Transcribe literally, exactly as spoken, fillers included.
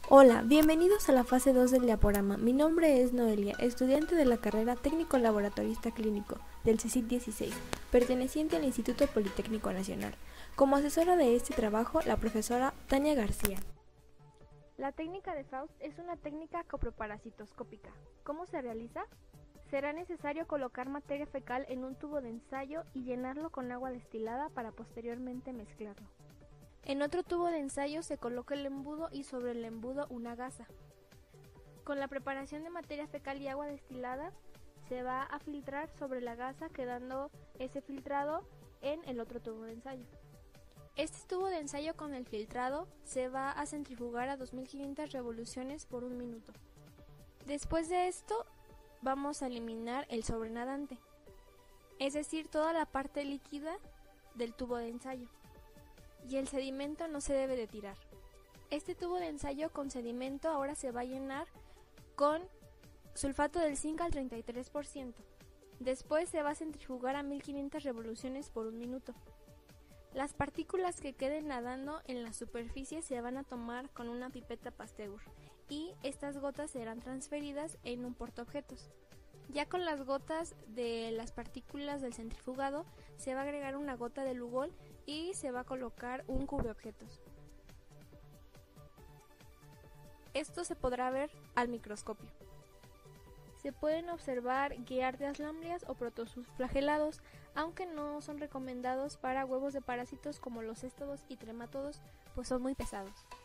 Hola, bienvenidos a la fase dos del diaporama. Mi nombre es Noelia, estudiante de la carrera Técnico Laboratorista Clínico del CECIT dieciséis, perteneciente al Instituto Politécnico Nacional. Como asesora de este trabajo, la profesora Tania García. La técnica de Faust es una técnica coproparasitoscópica. ¿Cómo se realiza? Será necesario colocar materia fecal en un tubo de ensayo y llenarlo con agua destilada para posteriormente mezclarlo. En otro tubo de ensayo se coloca el embudo y sobre el embudo una gasa. Con la preparación de materia fecal y agua destilada se va a filtrar sobre la gasa, quedando ese filtrado en el otro tubo de ensayo. Este tubo de ensayo con el filtrado se va a centrifugar a dos mil quinientas revoluciones por un minuto. Después de esto vamos a eliminar el sobrenadante, es decir, toda la parte líquida del tubo de ensayo. Y el sedimento no se debe de tirar. Este tubo de ensayo con sedimento ahora se va a llenar con sulfato del zinc al treinta y tres por ciento. Después se va a centrifugar a mil quinientas revoluciones por un minuto. Las partículas que queden nadando en la superficie se van a tomar con una pipeta Pasteur y estas gotas serán transferidas en un portaobjetos. Ya con las gotas de las partículas del centrifugado se va a agregar una gota de Lugol y se va a colocar un cubreobjetos. Esto se podrá ver al microscopio. Se pueden observar Giardias lamblia o protozoos flagelados, aunque no son recomendados para huevos de parásitos como los céstodos y tremátodos, pues son muy pesados.